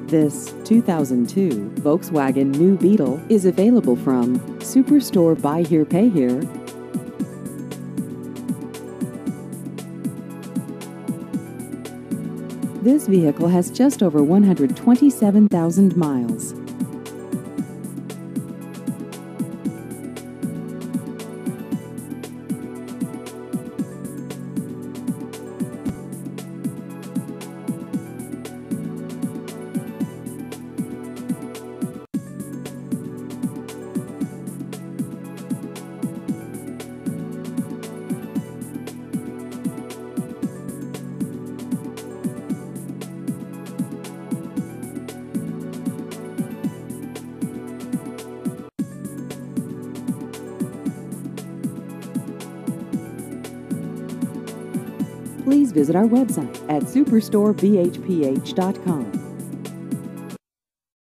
This 2002 Volkswagen New Beetle is available from Superstore Buy Here Pay Here. This vehicle has just over 127,000 miles. Please visit our website at superstorebhph.com.